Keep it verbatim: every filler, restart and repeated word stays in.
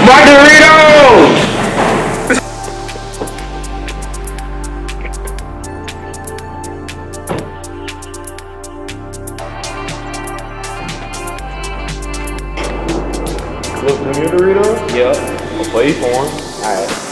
my Doritos! Look, them your Doritos? Yep. I'll play for them. Alright.